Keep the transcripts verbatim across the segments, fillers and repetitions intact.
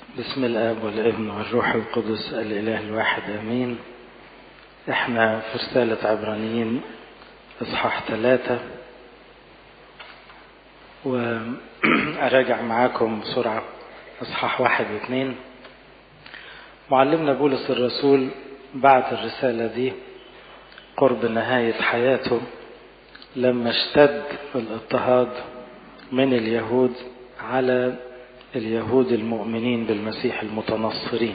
بسم الآب والابن والروح القدس الإله الواحد آمين. احنا في رسالة عبرانيين اصحاح ثلاثة، وأراجع معاكم بسرعة اصحاح واحد واثنين. معلمنا بولس الرسول بعت الرسالة دي قرب نهاية حياته لما اشتد الاضطهاد من اليهود على اليهود المؤمنين بالمسيح المتنصرين،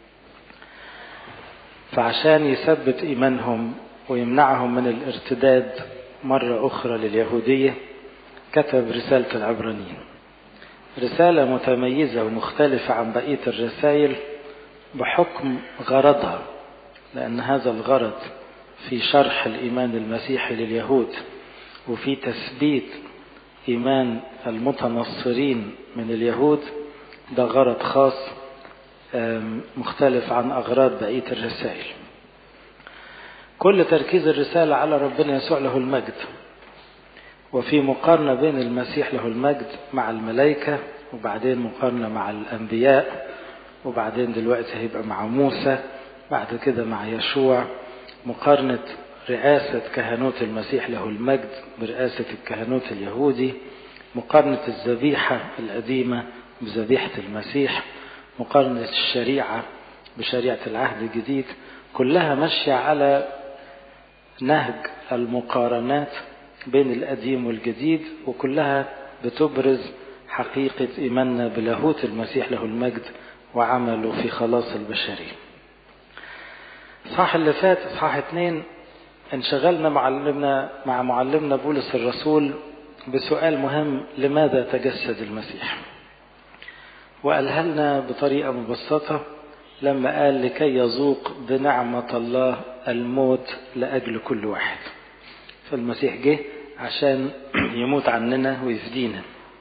فعشان يثبت إيمانهم ويمنعهم من الارتداد مرة أخرى لليهودية كتب رسالة العبرانيين، رسالة متميزة ومختلفة عن بقية الرسائل بحكم غرضها، لأن هذا الغرض في شرح الإيمان المسيحي لليهود وفي تثبيت إيمان المتنصرين من اليهود. ده غرض خاص مختلف عن أغراض بقية الرسائل. كل تركيز الرسالة على ربنا يسوع له المجد، وفي مقارنة بين المسيح له المجد مع الملائكة، وبعدين مقارنة مع الأنبياء، وبعدين دلوقتي هيبقى مع موسى، بعد كده مع يشوع، مقارنة رئاسة كهنوت المسيح له المجد برئاسة الكهنوت اليهودي، مقارنة الذبيحة القديمة بذبيحة المسيح، مقارنة الشريعة بشريعة العهد الجديد. كلها ماشية على نهج المقارنات بين القديم والجديد، وكلها بتبرز حقيقة إيماننا بلاهوت المسيح له المجد وعمله في خلاص البشرية. صح اللي فات صح اتنين انشغلنا معلمنا مع معلمنا بولس الرسول بسؤال مهم: لماذا تجسد المسيح؟ وقالها لنا بطريقة مبسطة لما قال لكي يذوق بنعمة الله الموت لأجل كل واحد. فالمسيح جه عشان يموت عننا ويفدينا.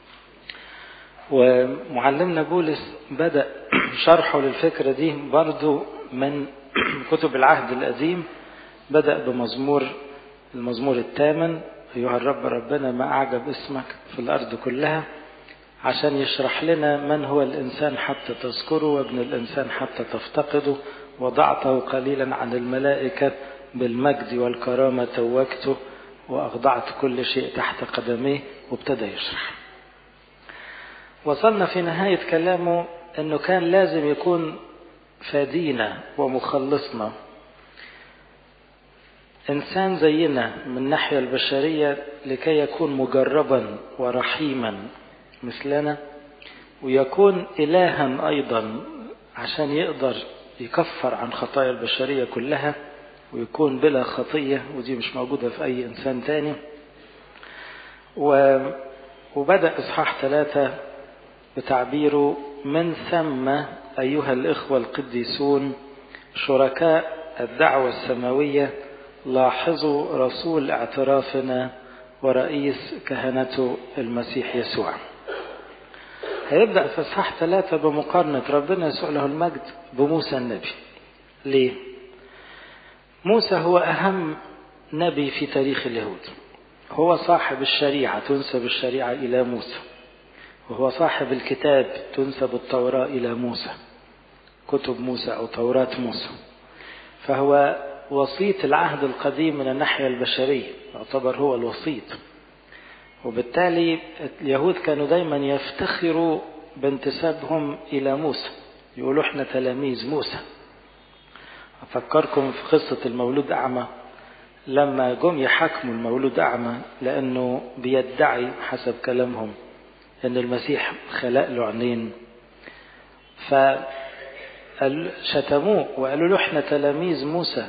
ومعلمنا بولس بدأ شرحه للفكرة دي برضو من كتب العهد القديم. بدأ بمزمور المزمور الثامن: أيها الرب ربنا ما أعجب اسمك في الأرض كلها، عشان يشرح لنا من هو الإنسان حتى تذكره، وابن الإنسان حتى تفتقده، وضعته قليلا عن الملائكة، بالمجد والكرامة توجته، وأخضعت كل شيء تحت قدميه. وابتدى يشرح. وصلنا في نهاية كلامه أنه كان لازم يكون فادينا ومخلصنا إنسان زينا من الناحية البشرية، لكي يكون مجربا ورحيما مثلنا، ويكون إلها أيضا عشان يقدر يكفر عن خطايا البشرية كلها، ويكون بلا خطية، ودي مش موجودة في أي إنسان تاني. وبدأ إصحاح ثلاثة بتعبيره: من ثم أيها الإخوة القديسون شركاء الدعوة السماوية لاحظوا رسول اعترافنا ورئيس كهنته المسيح يسوع. هيبدأ في إصحاح ثلاثة بمقارنة ربنا يسوع له المجد بموسى النبي. ليه؟ موسى هو أهم نبي في تاريخ اليهود، هو صاحب الشريعة، تنسب الشريعة إلى موسى، وهو صاحب الكتاب، تنسب التوراة إلى موسى، كتب موسى أو توراة موسى. فهو وسيط العهد القديم من الناحية البشرية، يعتبر هو الوسيط. وبالتالي اليهود كانوا دايما يفتخروا بانتسابهم إلى موسى، يقولوا احنا تلاميذ موسى. أفكركم في قصة المولود أعمى، لما جم يحاكموا المولود أعمى لأنه بيدعي حسب كلامهم أن المسيح خلق له عينين، فشتموه وقالوا له احنا تلاميذ موسى،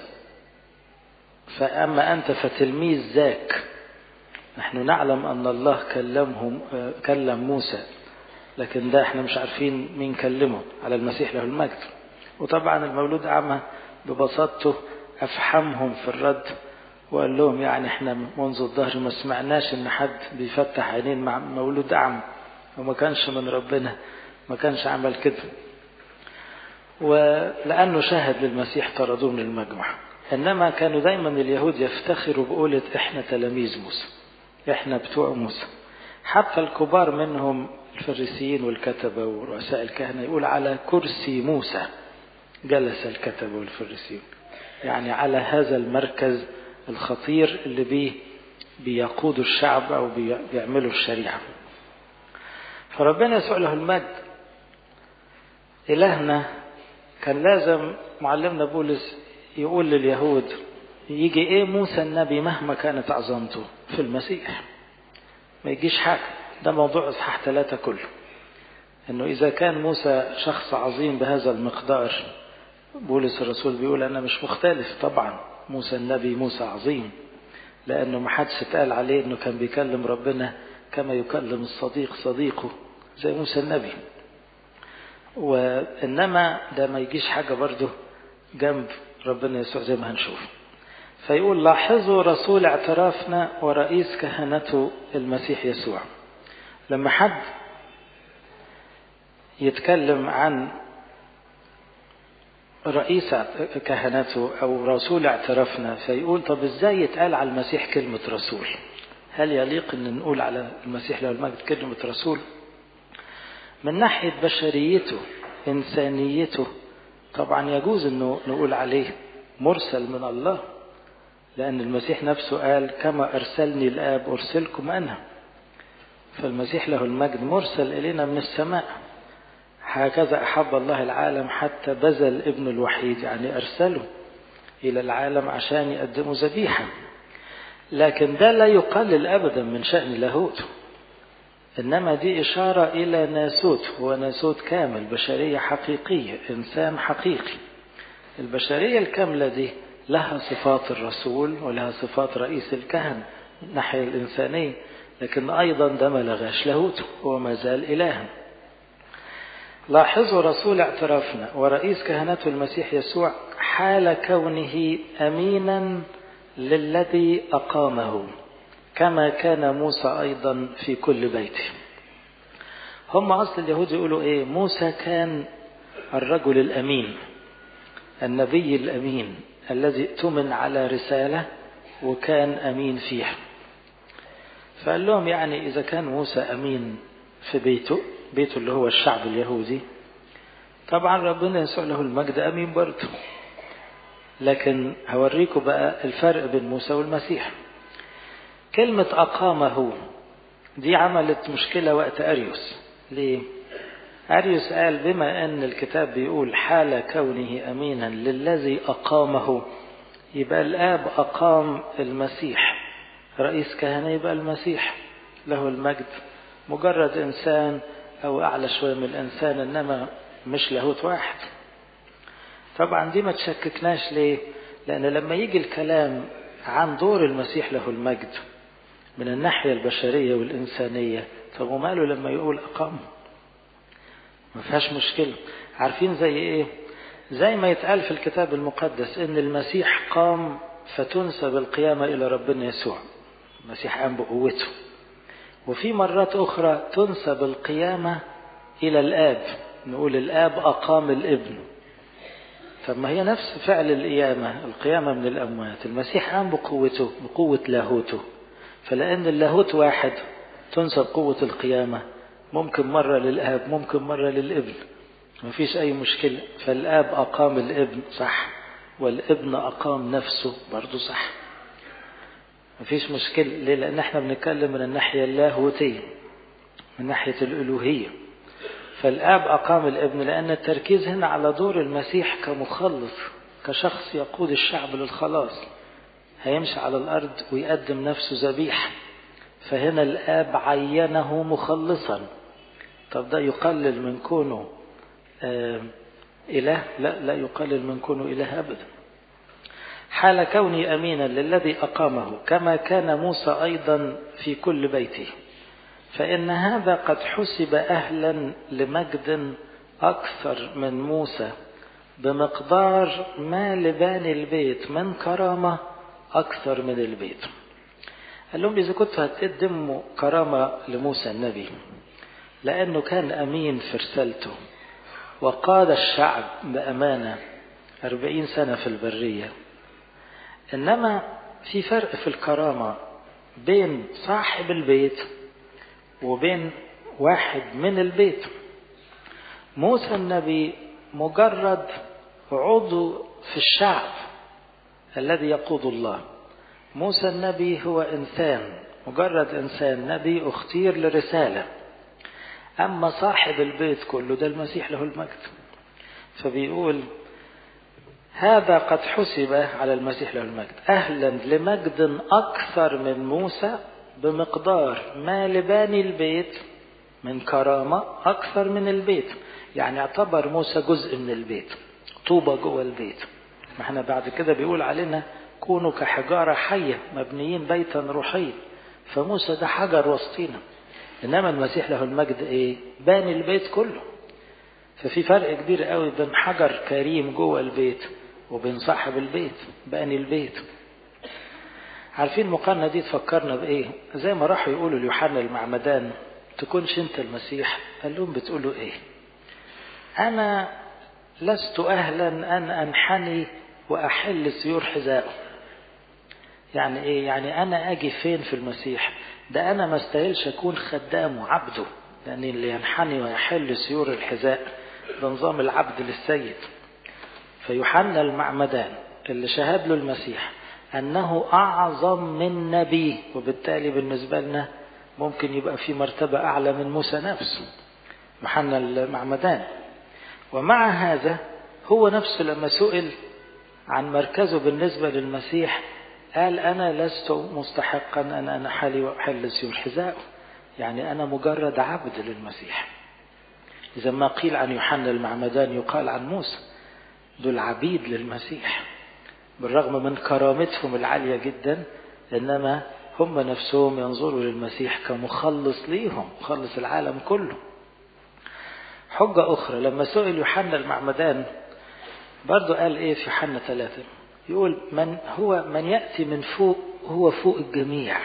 فأما أنت فتلميذ ذاك. نحن نعلم أن الله كلمهم كلم موسى، لكن ده احنا مش عارفين مين كلمه على المسيح له المجد. وطبعا المولود أعمى ببساطته أفحمهم في الرد، وقال لهم يعني احنا منذ الظهر ما سمعناش ان حد بيفتح عينين مع مولود أعمى، وما كانش من ربنا، ما كانش عمل كده. ولأنه شاهد للمسيح طردوه من المجمع. إنما كانوا دايما اليهود يفتخروا بقولة احنا تلاميذ موسى، احنا بتوع موسى. حتى الكبار منهم الفريسيين والكتبة ورؤساء الكهنة، يقول على كرسي موسى جلس الكتبة والفريسيون، يعني على هذا المركز الخطير اللي بيه بيقودوا الشعب أو بيعملوا الشريعة. فربنا يسوع له المجد إلهنا كان لازم معلمنا بولس يقول لليهود يجي إيه موسى النبي مهما كانت عظمته في المسيح، ما يجيش حاجة. ده موضوع إصحاح ثلاثة كله، إنه إذا كان موسى شخص عظيم بهذا المقدار، بولس الرسول بيقول أنا مش مختلف. طبعا موسى النبي موسى عظيم، لأنه ما حدش اتقال عليه إنه كان بيكلم ربنا كما يكلم الصديق صديقه زي موسى النبي، وإنما ده ما يجيش حاجة برضه جنب ربنا يسوع زي ما هنشوف. فيقول لاحظوا رسول اعترافنا ورئيس كهنته المسيح يسوع. لما حد يتكلم عن رئيس كهنته أو رسول اعترافنا فيقول طب ازاي يتقال على المسيح كلمة رسول؟ هل يليق ان نقول على المسيح له المجد كلمة رسول؟ من ناحية بشريته إنسانيته طبعا يجوز انه نقول عليه مرسل من الله، لأن المسيح نفسه قال كما أرسلني الآب أرسلكم أنا. فالمسيح له المجد مرسل إلينا من السماء، هكذا أحب الله العالم حتى بذل ابن الوحيد، يعني أرسله إلى العالم عشان يقدموا ذبيحة. لكن ده لا يقلل أبدا من شأن لاهوته، إنما دي إشارة إلى ناسوت، هو ناسوت كامل، بشرية حقيقية، إنسان حقيقي. البشرية الكاملة دي لها صفات الرسول ولها صفات رئيس الكهنة من الناحية الإنسانية، لكن أيضا ده ما لغاش لاهوته، هو ما زال إلها. لاحظوا رسول اعترافنا ورئيس كهنته المسيح يسوع حال كونه أمينا للذي أقامه كما كان موسى أيضا في كل بيته. هم أصل اليهود يقولوا إيه؟ موسى كان الرجل الأمين، النبي الأمين الذي ائتمن على رسالة وكان أمين فيها. فقال لهم يعني إذا كان موسى أمين في بيته، بيته اللي هو الشعب اليهودي، طبعا ربنا يسوع له المجد أمين برضه. لكن هوريكم بقى الفرق بين موسى والمسيح. كلمة أقامه دي عملت مشكلة وقت أريوس. ليه؟ أريوس قال بما أن الكتاب بيقول حال كونه أمينا للذي أقامه، يبقى الآب أقام المسيح رئيس كهنة، يبقى المسيح له المجد مجرد إنسان أو أعلى شوية من الإنسان، إنما مش لاهوت واحد. طبعا دي ما تشككناش. ليه؟ لأن لما يجي الكلام عن دور المسيح له المجد من الناحية البشرية والإنسانية، طب وماله لما يقول أقام؟ ما فيهاش مشكلة. عارفين زي إيه؟ زي ما يتقال في الكتاب المقدس إن المسيح قام فتنسب القيامة إلى ربنا يسوع، المسيح قام بقوته. وفي مرات أخرى تنسب القيامة إلى الآب، نقول الآب أقام الابن. طب ما هي نفس فعل القيامة، القيامة من الأموات، المسيح قام بقوته، بقوة لاهوته. فلأن اللاهوت واحد تنسب قوة القيامة، ممكن مرة للآب ممكن مرة للابن، ما فيش أي مشكلة. فالآب أقام الابن صح، والابن أقام نفسه برضو صح، ما فيش مشكلة. ليه؟ لأن احنا بنتكلم من الناحية اللاهوتية، من ناحية الألوهية. فالآب أقام الابن لأن التركيز هنا على دور المسيح كمخلص، كشخص يقود الشعب للخلاص، هيمشي على الأرض ويقدم نفسه ذبيحة. فهنا الآب عينه مخلصا. طب ده يقلل من كونه آه إله؟ لا، لا يقلل من كونه إله أبدا. حال كوني أمينا للذي أقامه كما كان موسى أيضا في كل بيته، فإن هذا قد حسب أهلا لمجد أكثر من موسى بمقدار ما لباني البيت من كرامة أكثر من البيت. قال لهم إذا كنتوا هتقدموا كرامة لموسى النبي لأنه كان أمين في رسالته وقاد الشعب بأمانة أربعين سنة في البرية، إنما في فرق في الكرامة بين صاحب البيت وبين واحد من البيت. موسى النبي مجرد عضو في الشعب الذي يقود الله. موسى النبي هو إنسان، مجرد إنسان نبي اختير لرسالة. أما صاحب البيت كله ده المسيح له المجد. فبيقول هذا قد حسب على المسيح له المجد أهلا لمجد أكثر من موسى بمقدار ما لباني البيت من كرامة أكثر من البيت. يعني اعتبر موسى جزء من البيت، طوبة جوه البيت. ما احنا بعد كده بيقول علينا كونوا كحجارة حية مبنيين بيتا روحيا. فموسى ده حجر وسطينا، إنما المسيح له المجد إيه؟ باني البيت كله. ففي فرق كبير قوي بين حجر كريم جوه البيت وبين صاحب البيت باني البيت. عارفين المقارنة دي تفكرنا بإيه؟ زي ما راحوا يقولوا ليوحنا المعمدان تكونش أنت المسيح، قال لهم بتقولوا إيه؟ أنا لست أهلا أن أنحني وأحل سيور حذائه. يعني إيه؟ يعني أنا أجي فين في المسيح؟ ده أنا ما استاهلش أكون خدام وعبده، لأن اللي ينحني ويحل سيور الحذاء ده نظام العبد للسيد. فيوحنا المعمدان اللي شهد له المسيح أنه أعظم من نبي، وبالتالي بالنسبة لنا ممكن يبقى في مرتبة أعلى من موسى نفسه، يوحنا المعمدان. ومع هذا هو نفسه لما سئل عن مركزه بالنسبة للمسيح قال أنا لست مستحقا أن أنا حالي وأحل سيور حذائه. يعني أنا مجرد عبد للمسيح. إذا ما قيل عن يوحنا المعمدان يقال عن موسى، دول عبيد للمسيح بالرغم من كرامتهم العالية جدا، إنما هم نفسهم ينظروا للمسيح كمخلص ليهم، مخلص العالم كله. حجة أخرى لما سئل يوحنا المعمدان برضو قال إيه في يوحنا ثلاثة؟ يقول من هو من يأتي من فوق هو فوق الجميع.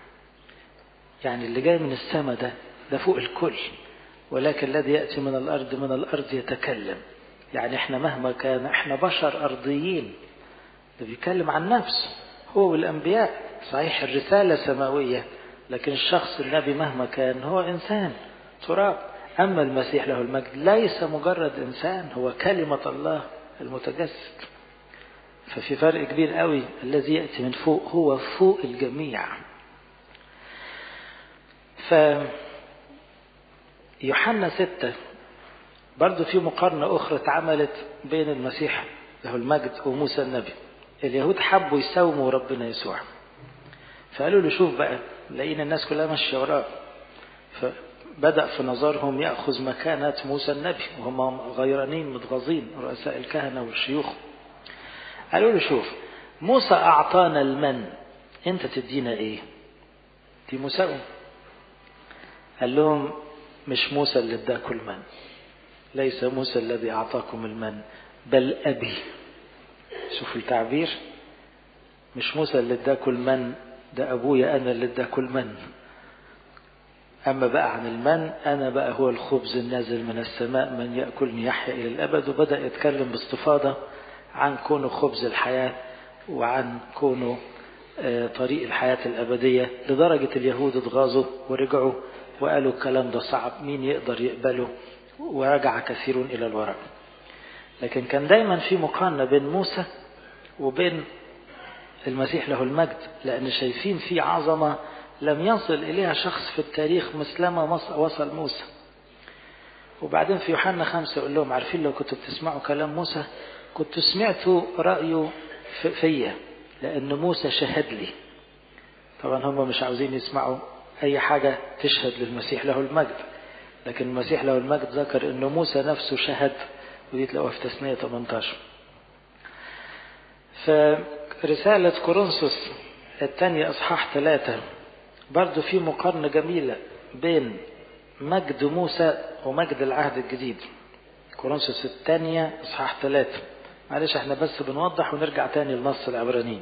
يعني اللي جاي من السماء ده ده فوق الكل، ولكن الذي يأتي من الأرض من الأرض يتكلم. يعني احنا مهما كان احنا بشر أرضيين. ده بيتكلم عن نفسه هو والأنبياء. صحيح الرسالة سماوية، لكن الشخص النبي مهما كان هو إنسان تراب. أما المسيح له المجد ليس مجرد إنسان، هو كلمة الله المتجسد. ففي فرق كبير قوي، الذي يأتي من فوق هو فوق الجميع. فيوحنا ستة برضو في مقارنة أخرى اتعملت بين المسيح له المجد وموسى النبي. اليهود حبوا يساوموا ربنا يسوع، فقالوا له شوف بقى، لقينا الناس كلها ماشية وراه، فبدأ في نظرهم يأخذ مكانة موسى النبي، وهم غيرانين متغاظين رؤساء الكهنة والشيوخ. قالوا له شوف، موسى أعطانا المن، أنت تدينا إيه؟ دي مساومة. قال لهم مش موسى اللي اداكم المن، ليس موسى الذي أعطاكم المن بل أبي. شوفوا التعبير، مش موسى اللي اداكم المن، ده أبويا أنا اللي اداكم المن. أما بقى عن المن، أنا بقى هو الخبز النازل من السماء، من يأكلني يحيا إلى الأبد. وبدأ يتكلم باستفاضة عن كونه خبز الحياة وعن كونه طريق الحياة الأبدية، لدرجة اليهود اتغاظوا ورجعوا وقالوا الكلام ده صعب، مين يقدر يقبله؟ ورجع كثيرون إلى الوراء. لكن كان دايما في مقارنة بين موسى وبين المسيح له المجد، لأن شايفين في عظمة لم يصل إليها شخص في التاريخ مثلما وصل موسى. وبعدين في يوحنا خمسة يقول لهم عارفين لو كنتوا بتسمعوا كلام موسى كنتوا سمعتوا رأيه فيا، لأن موسى شهد لي. طبعا هم مش عاوزين يسمعوا أي حاجة تشهد للمسيح له المجد، لكن المسيح له المجد ذكر أن موسى نفسه شهد، ودي تلاقوها في تثنية ثمانية عشر. فرسالة كورنثوس الثانية أصحاح ثلاثة برضو في مقارنة جميلة بين مجد موسى ومجد العهد الجديد. كورنثوس الثانية أصحاح ثلاثة. معلش احنا بس بنوضح ونرجع تاني لنص العبرانيين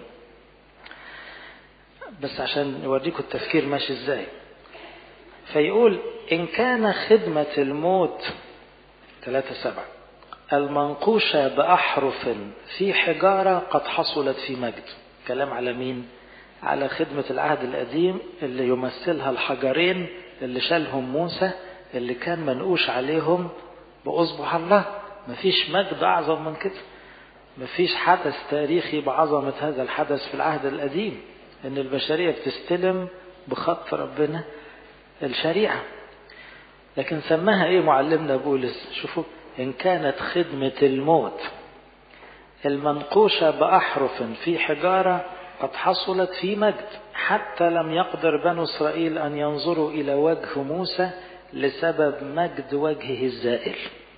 بس عشان نوريكم التفكير ماشي ازاي. فيقول إن كان خدمة الموت ثلاثة سبعة المنقوشة بأحرف في حجارة قد حصلت في مجد. كلام على مين؟ على خدمة العهد القديم اللي يمثلها الحجرين اللي شالهم موسى، اللي كان منقوش عليهم بأصبع الله. مفيش مجد أعظم من كده، مفيش حدث تاريخي بعظمة هذا الحدث في العهد القديم، إن البشرية بتستلم بخط ربنا الشريعة. لكن سماها إيه معلمنا بولس؟ شوفوا، إن كانت خدمة الموت المنقوشة بأحرف في حجارة قد حصلت في مجد، حتى لم يقدر بنو إسرائيل أن ينظروا إلى وجه موسى لسبب مجد وجهه الزائل.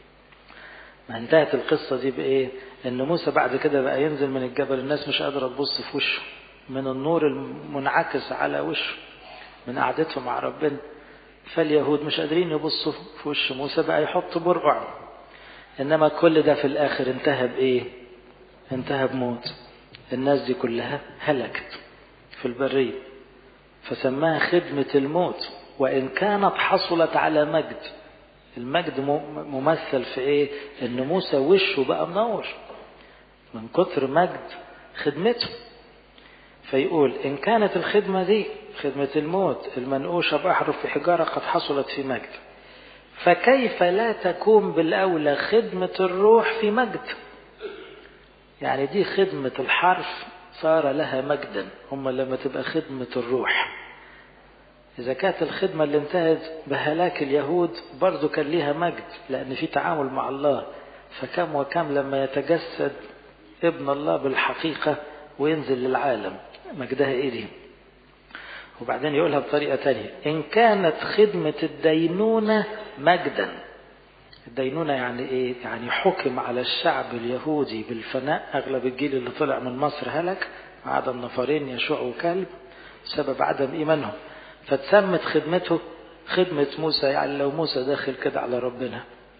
ما انتهت القصة دي بإيه؟ إن موسى بعد كده بقى ينزل من الجبل، الناس مش قادرة تبص في وشه من النور المنعكس على وشه من قعدتهم مع ربنا. فاليهود مش قادرين يبصوا في وش موسى، بقى يحط برقع. إنما كل ده في الآخر انتهى بإيه؟ انتهى بموت. الناس دي كلها هلكت في البرية، فسماها خدمة الموت، وإن كانت حصلت على مجد. المجد ممثل في إيه؟ إن موسى وشه بقى منور من كتر مجد خدمته. فيقول إن كانت الخدمة دي خدمة الموت المنقوشة بأحرف في حجارة قد حصلت في مجد، فكيف لا تكون بالأولى خدمة الروح في مجد؟ يعني دي خدمة الحرف صار لها مجدا، هم لما تبقى خدمة الروح. إذا كانت الخدمة اللي انتهت بهلاك اليهود برضو كان ليها مجد، لأن في تعامل مع الله، فكم وكم لما يتجسد ابن الله بالحقيقة وينزل للعالم، مجدها إيه دي؟ وبعدين يقولها بطريقة تانية، إن كانت خدمة الدينونة مجدا. الدينونة يعني إيه؟ يعني حكم على الشعب اليهودي بالفناء، أغلب الجيل اللي طلع من مصر هلك ما عدا النفرين يشوع وكلب بسبب عدم إيمانهم، فتسمت خدمته خدمة موسى. يعني لو موسى داخل كده على ربنا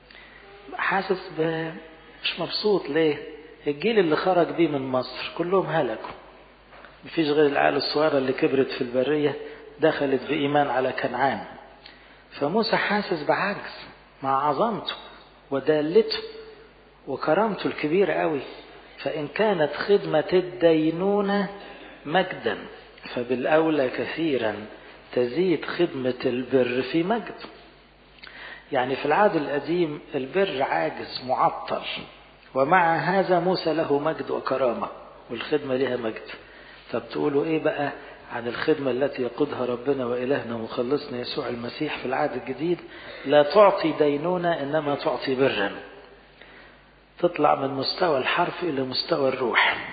حاسس مش مبسوط، ليه؟ الجيل اللي خرج بيه من مصر كلهم هلكوا، مفيش غير العيال الصغيرة اللي كبرت في البرية دخلت بإيمان على كنعان. فموسى حاسس بعجز مع عظمته ودالته وكرامته الكبيرة قوي. فإن كانت خدمة الدينونة مجدا، فبالأولى كثيرا تزيد خدمة البر في مجد. يعني في العهد القديم البر عاجز معطل، ومع هذا موسى له مجد وكرامة والخدمة لها مجد. طب تقولوا ايه بقى عن الخدمة التي يقودها ربنا وإلهنا ومخلصنا يسوع المسيح في العهد الجديد؟ لا تعطي دينونة إنما تعطي برا، تطلع من مستوى الحرف إلى مستوى الروح.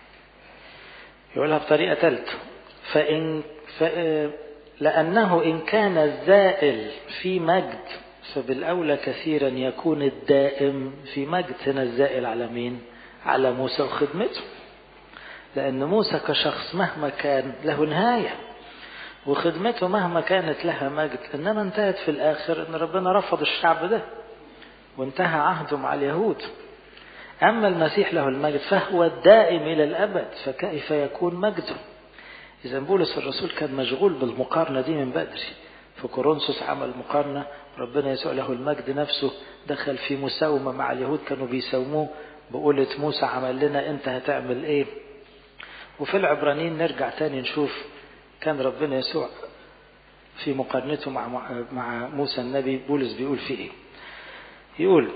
يقولها بطريقة ثالثة، فإن ف... لأنه إن كان الزائل في مجد فبالأولى كثيرا يكون الدائم في مجد. هنا الزائل على مين؟ على موسى وخدمته، لأن موسى كشخص مهما كان له نهاية، وخدمته مهما كانت لها مجد، إنما انتهت في الآخر إن ربنا رفض الشعب ده وانتهى عهده مع اليهود. أما المسيح له المجد فهو الدائم إلى الأبد، فكيف يكون مجده؟ إذا بولس الرسول كان مشغول بالمقارنة دي من بدري. في كورنثوس عمل مقارنة، ربنا يسوع له المجد نفسه دخل في مساومة مع اليهود كانوا بيساوموه بقولة موسى عمل لنا، أنت هتعمل إيه؟ وفي العبرانيين نرجع تاني نشوف كان ربنا يسوع في مقارنته مع مع موسى النبي بولس بيقول فيه إيه؟ يقول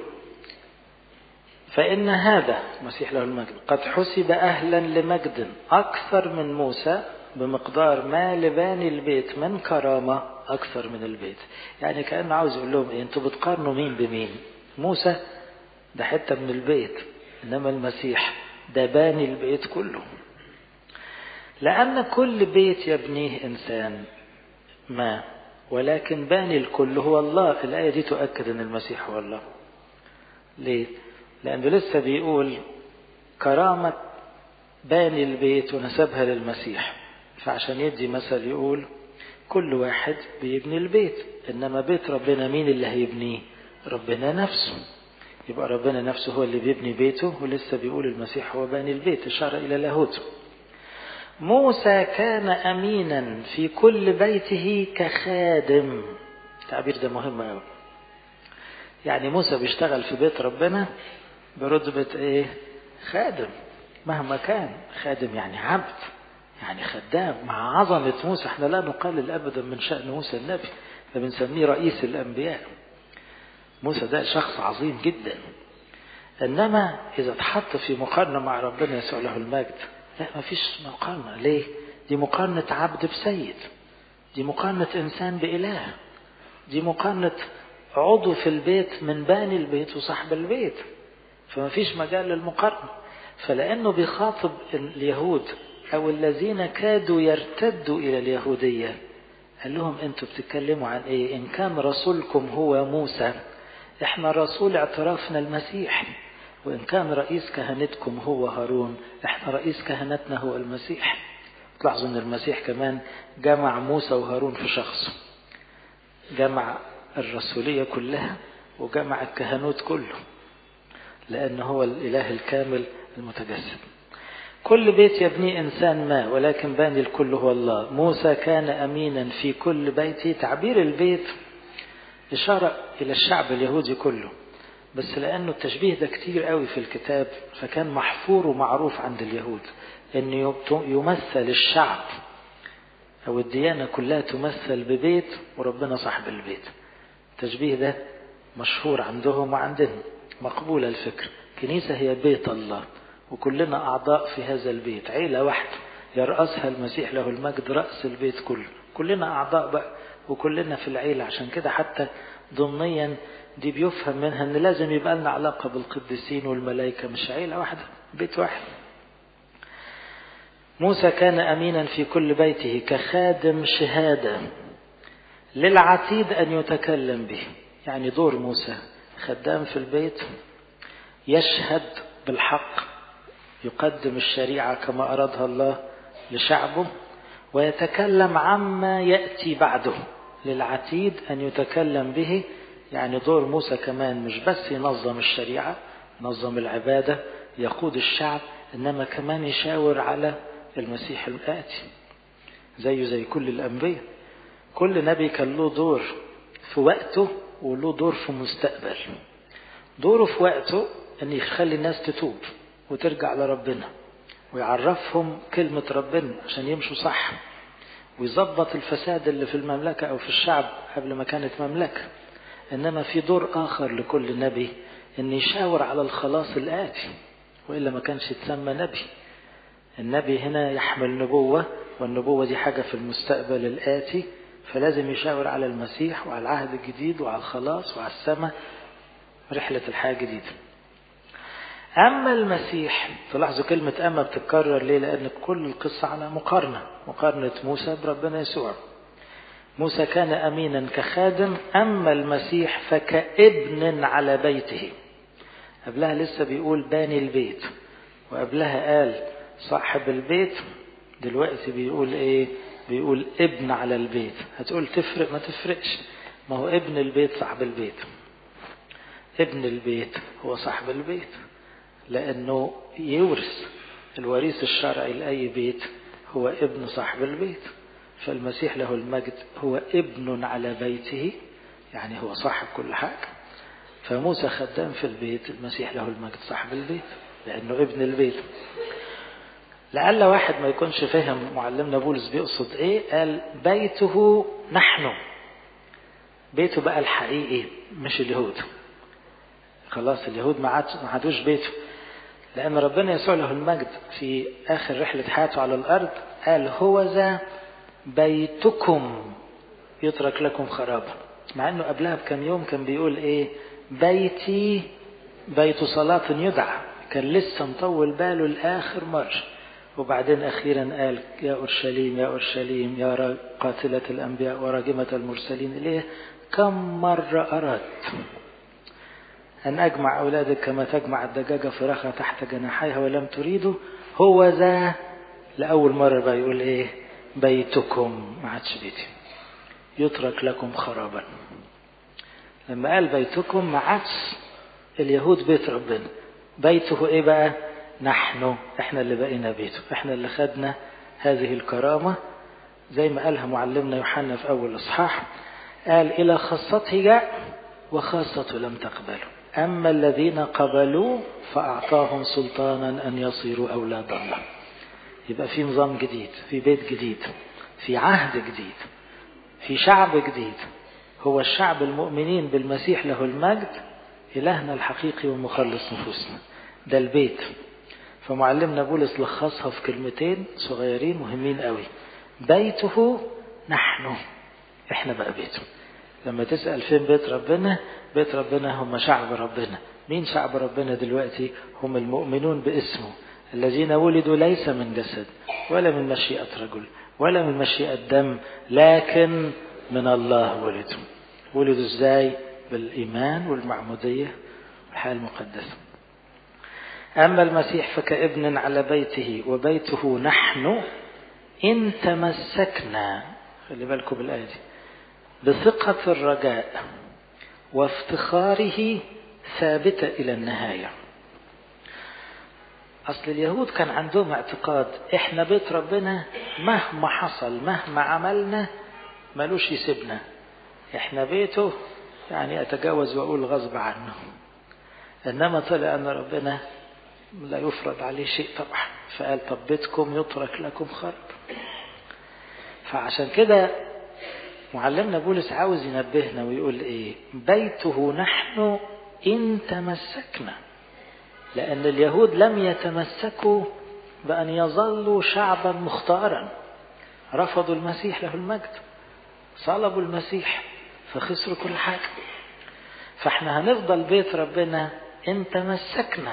فإن هذا مسيح له المجد قد حسب أهلا لمجد أكثر من موسى بمقدار ما لباني البيت من كرامة أكثر من البيت. يعني كأنه عاوز يقول لهم إيه؟ أنتوا بتقارنوا مين بمين؟ موسى ده حتة من البيت، إنما المسيح ده باني البيت كله. لأن كل بيت يبنيه إنسان ما، ولكن باني الكل هو الله. الآية دي تؤكد أن المسيح هو الله. ليه؟ لأنه لسه بيقول كرامة باني البيت ونسبها للمسيح، فعشان يدي مثل يقول كل واحد بيبني البيت، إنما بيت ربنا مين اللي هيبنيه؟ ربنا نفسه. يبقى ربنا نفسه هو اللي بيبني بيته، ولسه بيقول المسيح هو باني البيت، إشارة إلى لاهوته. موسى كان أمينا في كل بيته كخادم. التعبير ده مهم أوي. يعني موسى بيشتغل في بيت ربنا برتبة إيه؟ خادم. مهما كان خادم يعني عبد، يعني خدام. مع عظمة موسى احنا لا نقلل أبدا من شأن موسى النبي، ده بنسميه رئيس الأنبياء. موسى ده شخص عظيم جدا، إنما إذا اتحط في مقارنة مع ربنا يسوع له المجد، لا ما فيش مقارنة. ليه؟ دي مقارنة عبد بسيد، دي مقارنة إنسان بإله، دي مقارنة عضو في البيت من باني البيت وصاحب البيت، فما فيش مجال للمقارنة. فلأنه بيخاطب اليهود أو الذين كادوا يرتدوا إلى اليهودية، قال لهم أنتوا بتتكلموا عن إيه؟ إن كان رسولكم هو موسى، إحنا رسول اعترافنا المسيح، وإن كان رئيس كهنتكم هو هارون، إحنا رئيس كهنتنا هو المسيح. تلاحظوا أن المسيح كمان جمع موسى وهارون في شخصه، جمع الرسولية كلها وجمع الكهنوت كله، لأنه هو الإله الكامل المتجسد. كل بيت يبني إنسان ما، ولكن باني الكل هو الله. موسى كان أمينا في كل بيته. تعبير البيت إشارة إلى الشعب اليهودي كله، بس لأنه التشبيه ده كتير قوي في الكتاب، فكان محفور ومعروف عند اليهود أنه يمثل الشعب أو الديانة كلها تمثل ببيت، وربنا صاحب البيت. التشبيه ده مشهور عندهم وعندهم، مقبولة الفكر. كنيسة هي بيت الله، وكلنا أعضاء في هذا البيت، عيلة واحدة يرأسها المسيح له المجد رأس البيت كله، كلنا أعضاء بقى وكلنا في العيلة. عشان كده حتى ضمنيا دي بيفهم منها أن لازم يبقى لنا علاقة بالقديسين والملائكة، مش عيلة واحدة، بيت واحد. موسى كان أمينا في كل بيته كخادم شهادة للعتيد أن يتكلم به. يعني دور موسى خدام في البيت، يشهد بالحق، يقدم الشريعة كما أرادها الله لشعبه، ويتكلم عما يأتي بعده للعتيد أن يتكلم به. يعني دور موسى كمان مش بس ينظم الشريعة، ينظم العبادة، يقود الشعب، إنما كمان يشاور على المسيح الآتي، زيه زي كل الأنبياء. كل نبي كان له دور في وقته وله دور في مستقبل. دوره في وقته أن يخلي الناس تتوب وترجع لربنا، ويعرفهم كلمة ربنا عشان يمشوا صح، ويظبط الفساد اللي في المملكة أو في الشعب قبل ما كانت مملكة. إنما في دور آخر لكل نبي، أن يشاور على الخلاص الآتي، وإلا ما كانش يتسمى نبي. النبي هنا يحمل نبوة، والنبوة دي حاجة في المستقبل الآتي، فلازم يشاور على المسيح وعلى العهد الجديد وعلى الخلاص وعلى السماء، رحلة الحياة الجديدة. أما المسيح، تلاحظوا كلمة أما بتتكرر ليه؟ لأن كل القصة على مقارنة، مقارنة موسى بربنا يسوع. موسى كان أمينا كخادم، أما المسيح فكابن على بيته. قبلها لسه بيقول باني البيت، وقبلها قال صاحب البيت، دلوقتي بيقول إيه؟ بيقول ابن على البيت. هتقول تفرق؟ ما تفرقش، ما هو ابن البيت صاحب البيت. ابن البيت هو صاحب البيت، لأنه يورث. الوريث الشرعي لأي بيت هو ابن صاحب البيت. فالمسيح له المجد هو ابن على بيته، يعني هو صاحب كل حاجة. فموسى خدام في البيت، المسيح له المجد صاحب البيت لأنه ابن البيت. لعل واحد ما يكونش فهم معلمنا بولس بيقصد ايه. قال بيته نحن، بيته بقى الحقيقي مش اليهود. خلاص اليهود ما عادوش بيته، لأن ربنا يسوع له المجد في آخر رحلة حياته على الأرض قال هو ذا بيتكم يترك لكم خرابا. مع أنه قبلها بكم يوم كان بيقول إيه؟ بيتي بيت صلاة يدعى. كان لسه مطول باله الآخر مرة، وبعدين أخيرا قال يا أورشليم يا أورشليم يا قاتلة الأنبياء وراجمة المرسلين إليه، كم مرة أردت أن أجمع أولادك كما تجمع الدجاجة فراخها تحت جناحيها ولم تريدوا. هو ذا لأول مرة بقى يقول إيه؟ بيتكم، ما عادش بيتي، يترك لكم خرابا. لما قال بيتكم ما عادش اليهود بيت ربنا، بيته إيه بقى؟ نحن، إحنا اللي بقينا بيته، إحنا اللي خدنا هذه الكرامة، زي ما قالها معلمنا يوحنا في أول إصحاح. قال إلى خاصته جاء وخاصته لم تقبله، أما الذين قبلوا فأعطاهم سلطانا أن يصيروا أولاد الله. يبقى في نظام جديد، في بيت جديد، في عهد جديد، في شعب جديد، هو الشعب المؤمنين بالمسيح له المجد، إلهنا الحقيقي ومخلص نفوسنا، ده البيت. فمعلمنا بولس لخصها في كلمتين صغيرين مهمين قوي: بيته نحن، احنا بقى بيته. لما تسأل فين بيت ربنا، بيت ربنا هم شعب ربنا. مين شعب ربنا دلوقتي؟ هم المؤمنون باسمه، الذين ولدوا ليس من جسد ولا من مشيئة رجل ولا من مشيئة دم، لكن من الله ولدوا. ولدوا ازاي؟ بالإيمان والمعمودية والحياة المقدسة. أما المسيح فكابن على بيته، وبيته نحن إن تمسكنا، خلي بالكم بالآية دي، بثقة الرجاء وافتخاره ثابتة إلى النهاية. أصل اليهود كان عندهم اعتقاد إحنا بيت ربنا مهما حصل مهما عملنا ملوش يسيبنا، إحنا بيته يعني أتجاوز وأقول غصب عنه. إنما طلع أن ربنا لا يفرض عليه شيء طبعا، فقال طب بيتكم يترك لكم خرب. فعشان كده معلمنا بولس عاوز ينبهنا ويقول إيه؟ بيته نحن إن تمسكنا. لأن اليهود لم يتمسكوا بأن يظلوا شعبا مختارا، رفضوا المسيح له المجد، صلبوا المسيح فخسروا كل حاجة. فاحنا هنفضل بيت ربنا إن تمسكنا.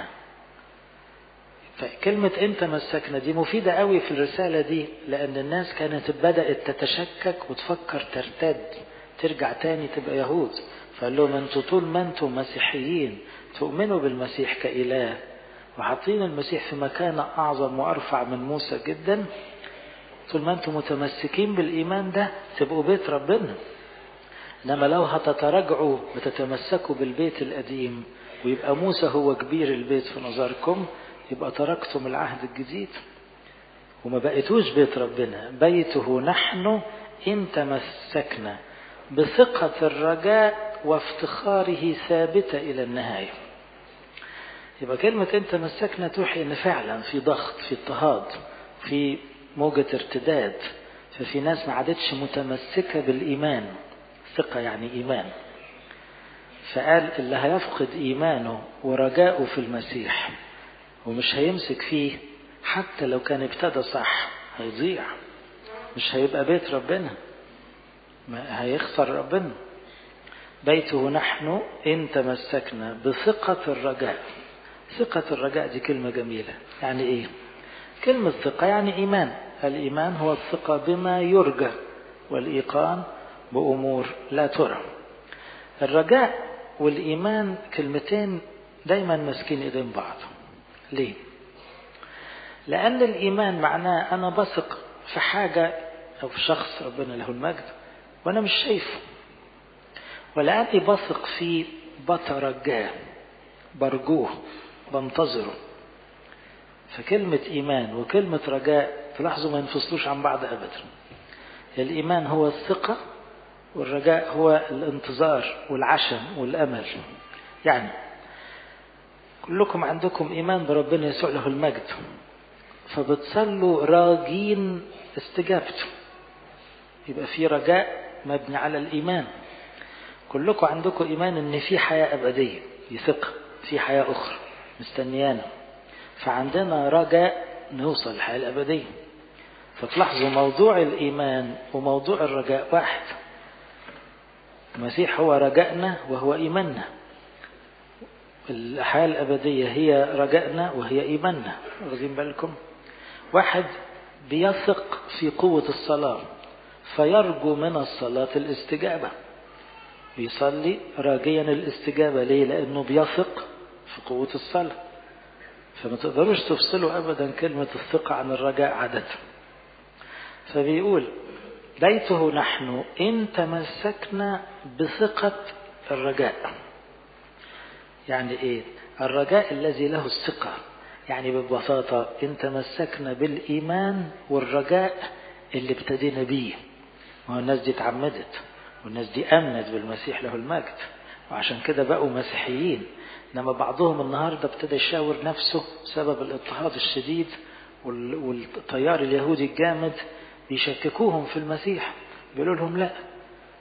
فكلمة إن تمسكنا دي مفيدة قوي في الرسالة دي، لأن الناس كانت بدأت تتشكك وتفكر ترتد ترجع تاني تبقى يهود. فقال لهم انتوا طول ما انتم مسيحيين تؤمنوا بالمسيح كإله وحاطين المسيح في مكانة أعظم وأرفع من موسى جدا، طول ما انتم متمسكين بالإيمان ده تبقوا بيت ربنا. إنما لو هتتراجعوا وتتمسكوا بالبيت القديم ويبقى موسى هو كبير البيت في نظركم، يبقى تركتم العهد الجديد وما بقيتوش بيت ربنا. بيته نحن إن تمسكنا بثقة الرجاء وافتخاره ثابتة إلى النهاية. يبقى كلمة إن تمسكنا توحي إن فعلا في ضغط، في اضطهاد، في موجة ارتداد، ففي ناس ما عادتش متمسكة بالإيمان. ثقة يعني إيمان. فقال اللي هيفقد إيمانه ورجاؤه في المسيح ومش هيمسك فيه حتى لو كان ابتدى صح هيضيع، مش هيبقى بيت ربنا، ما هيخسر ربنا. بيته نحن إن تمسكنا بثقة الرجاء. ثقة الرجاء دي كلمة جميلة. يعني إيه؟ كلمة ثقة يعني إيمان. الإيمان هو الثقة بما يرجى والإيقان بأمور لا ترى. الرجاء والإيمان كلمتين دايما ماسكين إيدين بعض. ليه؟ لأن الإيمان معناه أنا بثق في حاجة أو في شخص ربنا له المجد وأنا مش شايفه، ولأني بثق فيه بترجاه، برجوه، بنتظره. فكلمة إيمان وكلمة رجاء تلاحظوا ما ينفصلوش عن بعض أبدا. الإيمان هو الثقة والرجاء هو الانتظار والعشم والأمل. يعني كلكم عندكم إيمان بربنا يسوع له المجد، فبتصلوا راجين استجابته، يبقى في رجاء مبني على الإيمان. كلكم عندكم إيمان إن في حياة أبدية، يثق في حياة أخرى مستنيانا، فعندنا رجاء نوصل للحياة الأبدية. فتلاحظوا موضوع الإيمان وموضوع الرجاء واحد. المسيح هو رجائنا وهو إيماننا، الحياة الأبدية هي رجائنا وهي إيماننا. واخدين بالكم؟ واحد بيثق في قوة الصلاة فيرجو من الصلاة الاستجابة، بيصلي راجيا الاستجابة. ليه؟ لأنه بيثق في قوة الصلاة. فما تقدروش تفصلوا أبدا كلمة الثقة عن الرجاء عادة. فبيقول بيته نحن إن تمسكنا بثقة الرجاء. يعني إيه؟ الرجاء الذي له الثقة. يعني ببساطة إن تمسكنا بالإيمان والرجاء اللي ابتدينا بيه. وهو الناس دي اتعمدت والناس دي أمنت بالمسيح له المجد وعشان كده بقوا مسيحيين. إنما بعضهم النهاردة ابتدى يشاور نفسه بسبب الاضطهاد الشديد والتيار اليهودي الجامد، بيشككوهم في المسيح، بيقولوا لهم لا،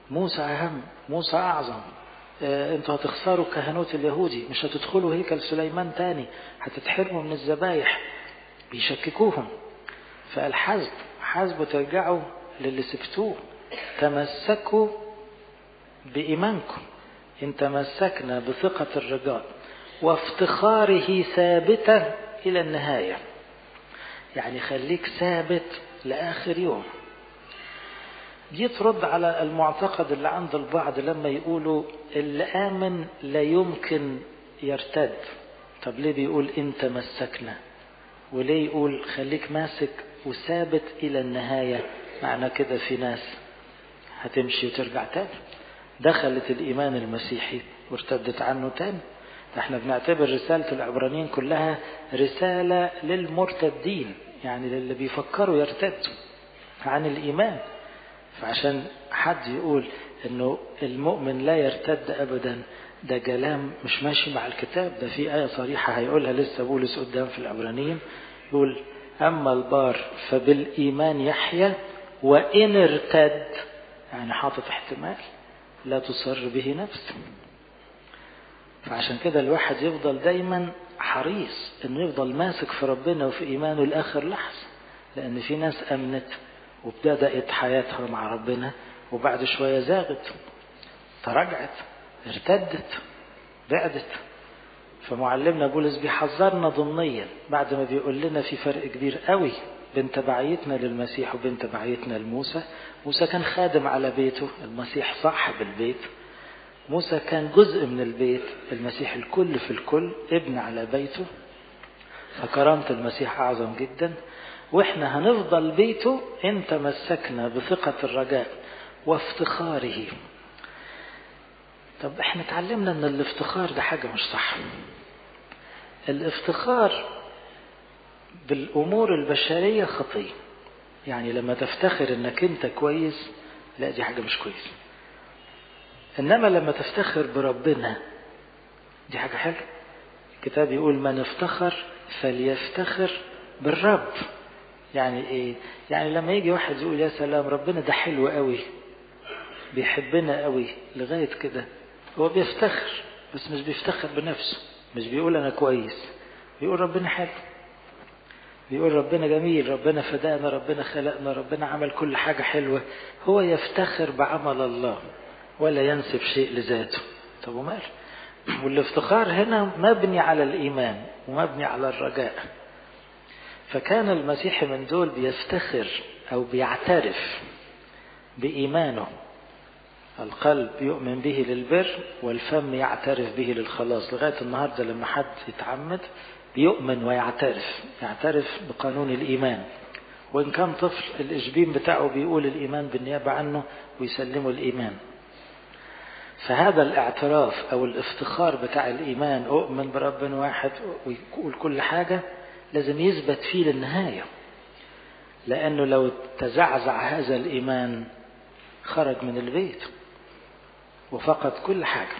موسى أهم، موسى أعظم، اه انتوا هتخسروا كهنوت اليهودي، مش هتدخلوا هيكل سليمان تاني، هتتحرموا من الذبايح. بيشككوهم. فقال حسب حسب ترجعوا للي سبتوه، تمسكوا بإيمانكم. إن تمسكنا بثقة الرجاء وافتخاره ثابتة إلى النهاية. يعني خليك ثابت لآخر يوم. دي ترد على المعتقد اللي عند البعض لما يقولوا اللي آمن لا يمكن يرتد. طب ليه بيقول إن تمسكنا؟ وليه يقول خليك ماسك وثابت إلى النهاية؟ معنى كده في ناس هتمشي وترجع تاني، دخلت الإيمان المسيحي وارتدت عنه تاني. احنا بنعتبر رسالة العبرانيين كلها رسالة للمرتدين، يعني للي بيفكروا يرتدوا عن الإيمان. فعشان حد يقول انه المؤمن لا يرتد ابدا، ده كلام مش ماشي مع الكتاب. ده في آية صريحة هيقولها لسه بولس قدام في العبرانيين، يقول أما البار فبالإيمان يحيى وإن ارتد، يعني حاطط احتمال لا تصر به نفسه. فعشان كده الواحد يفضل دايما حريص انه يفضل ماسك في ربنا وفي إيمانه لآخر لحظة، لأن في ناس أمنت وابتدأت حياتها مع ربنا وبعد شوية زاغت، تراجعت، ارتدت، بعدت. فمعلمنا بولس بيحذرنا ضمنيا بعد ما بيقول لنا في فرق كبير قوي بين تبعيتنا للمسيح وبين تبعيتنا لموسى. موسى كان خادم على بيته، المسيح صاحب البيت. موسى كان جزء من البيت، المسيح الكل في الكل، ابن على بيته. فكرامة المسيح أعظم جدا، واحنا هنفضل بيته إن تمسكنا بثقة الرجاء وافتخاره. طب احنا اتعلمنا ان الافتخار ده حاجة مش صح. الافتخار بالامور البشرية خطية. يعني لما تفتخر انك انت كويس، لا دي حاجة مش كويس. انما لما تفتخر بربنا دي حاجة حلوة. الكتاب يقول من افتخر فليفتخر بالرب. يعني ايه؟ يعني لما يجي واحد يقول يا سلام ربنا ده حلو قوي، بيحبنا قوي لغاية كده، هو بيفتخر، بس مش بيفتخر بنفسه. مش بيقول أنا كويس، بيقول ربنا حلو، بيقول ربنا جميل، ربنا فدانا، ربنا خلقنا، ربنا عمل كل حاجة حلوة. هو يفتخر بعمل الله ولا ينسب شيء لذاته. طب ومال؟ والافتخار هنا مبني على الإيمان ومبني على الرجاء. فكان المسيحي من دول بيفتخر أو بيعترف بإيمانه. القلب يؤمن به للبر والفم يعترف به للخلاص. لغاية النهاردة لما حد يتعمد بيؤمن ويعترف، يعترف بقانون الإيمان. وإن كان طفل الإشبين بتاعه بيقول الإيمان بالنيابة عنه ويسلمه الإيمان. فهذا الاعتراف أو الافتخار بتاع الإيمان، أؤمن برب واحد ويقول كل حاجة، لازم يثبت فيه للنهاية. لأنه لو تزعزع هذا الإيمان خرج من البيت وفقد كل حاجة.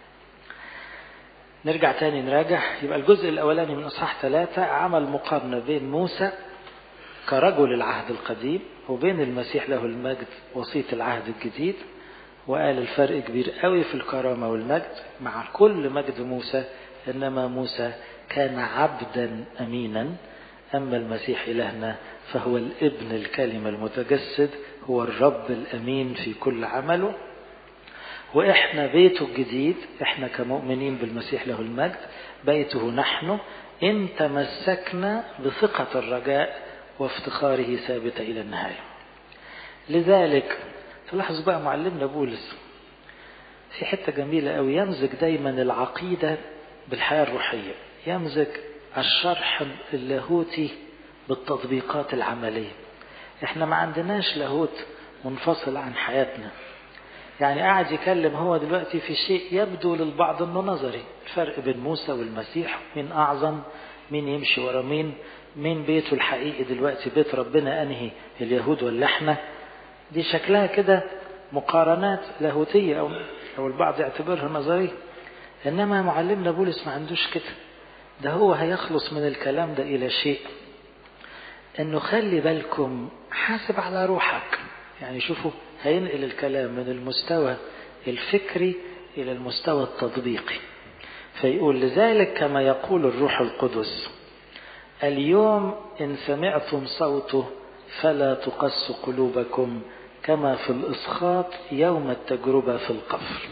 نرجع تاني نراجع. يبقى الجزء الأولاني من أصحاح ثلاثة عمل مقارنة بين موسى كرجل العهد القديم وبين المسيح له المجد وسيط العهد الجديد، وقال الفرق كبير قوي في الكرامة والمجد. مع كل مجد موسى، إنما موسى كان عبدا أمينا، أما المسيح إلهنا فهو الابن الكلمة المتجسد، هو الرب الأمين في كل عمله. وإحنا بيته الجديد، إحنا كمؤمنين بالمسيح له المجد بيته نحن إن تمسكنا بثقة الرجاء وافتخاره ثابتة إلى النهاية. لذلك تلاحظ بقى معلمنا بولس في حتة جميلة أوي، يمزج دايما العقيدة بالحياة الروحية، يمزج الشرح اللاهوتي بالتطبيقات العملية. إحنا ما عندناش لاهوت منفصل عن حياتنا. يعني قاعد يكلم هو دلوقتي في شيء يبدو للبعض انه نظري، الفرق بين موسى والمسيح، مين اعظم، مين يمشي ورا مين، مين بيته الحقيقي دلوقتي، بيت ربنا انهي، اليهود ولا احنا. دي شكلها كده مقارنات لاهوتية او او البعض يعتبرها نظرية. انما معلمنا بولس ما عندوش كده. ده هو هيخلص من الكلام ده الى شيء، انه خلي بالكم، حاسب على روحك. يعني شوفوا هينقل الكلام من المستوى الفكري إلى المستوى التطبيقي. فيقول لذلك كما يقول الروح القدس اليوم إن سمعتم صوته فلا تقسوا قلوبكم كما في الإسخاط يوم التجربة في القفر.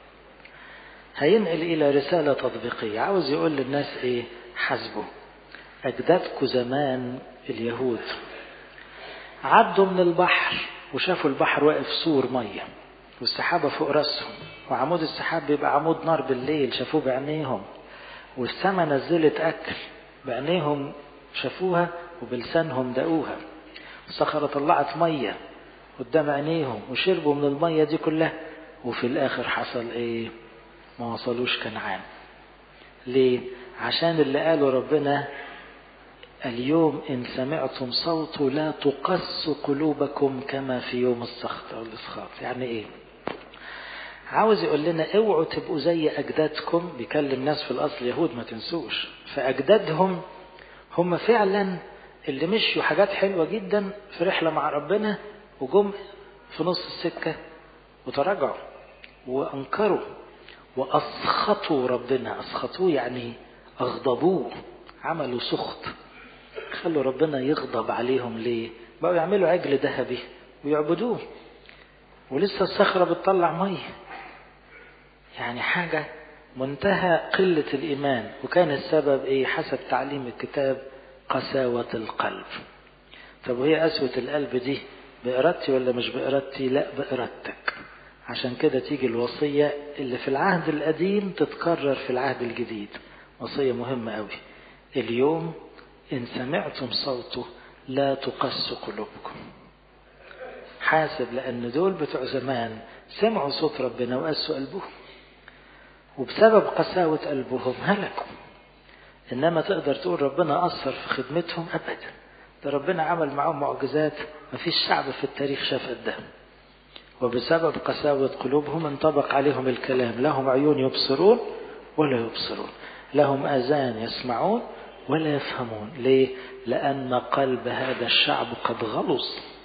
هينقل إلى رسالة تطبيقية، عاوز يقول للناس إيه؟ حسبوا أجدادكم زمان اليهود عدوا من البحر وشافوا البحر واقف سور مية والسحابة فوق رأسهم، وعمود السحاب بيبقى عمود نار بالليل شافوه بعينيهم، والسماء نزلت أكل بعينيهم شافوها وبلسانهم دقوها، الصخرة طلعت مية قدام عينيهم وشربوا من المية دي كلها، وفي الآخر حصل إيه؟ ما وصلوش كنعان. ليه؟ عشان اللي قاله ربنا اليوم إن سمعتم صوته لا تقسوا قلوبكم كما في يوم السخط أو الإسخاط. يعني إيه؟ عاوز يقول لنا اوعوا تبقوا زي أجدادكم، بيكلم ناس في الأصل يهود ما تنسوش، فأجدادهم هم فعلا اللي مشوا حاجات حلوة جدا في رحلة مع ربنا وجم في نص السكة وتراجعوا وأنكروا وأسخطوا ربنا. أسخطوه يعني أغضبوه، عملوا سخط، خلوا ربنا يغضب عليهم. ليه؟ بقوا يعملوا عجل ذهبي ويعبدوه ولسه الصخرة بتطلع مية، يعني حاجة منتهى قلة الإيمان. وكان السبب إيه؟ حسب تعليم الكتاب قساوة القلب. طب وهي قسوة القلب دي بإرادتي ولا مش بإرادتي؟ لا، بإرادتك. عشان كده تيجي الوصية اللي في العهد القديم تتكرر في العهد الجديد، وصية مهمة قوي. اليوم إن سمعتم صوته لا تقسوا قلوبكم. حاسب، لأن دول بتوع زمان سمعوا صوت ربنا وقسوا قلبهم، وبسبب قساوة قلبهم هلكوا. إنما تقدر تقول ربنا أثر في خدمتهم؟ أبدا، ده ربنا عمل معهم معجزات ما فيش شعب في التاريخ شاف قدها. وبسبب قساوة قلوبهم انطبق عليهم الكلام: لهم عيون يبصرون ولا يبصرون، لهم آذان يسمعون ولا يفهمون. ليه؟ لأن قلب هذا الشعب قد غلظ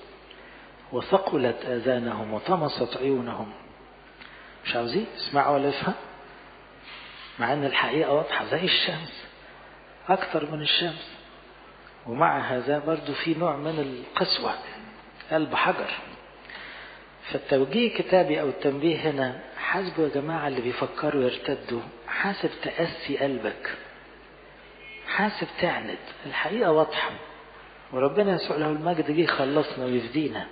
وثقلت آذانهم وطمست عيونهم. مش عاوزين يسمعوا ولا يفهم، مع أن الحقيقة واضحة زي الشمس، أكثر من الشمس، ومع هذا برضو في نوع من القسوة، قلب حجر. فالتوجيه كتابي أو التنبيه هنا: حاسبوا يا جماعة اللي بيفكروا يرتدوا، حاسب تأسي قلبك، حاسب تعند. الحقيقة واضحة، وربنا يسوع له المجد جه خلصنا ويفدينا،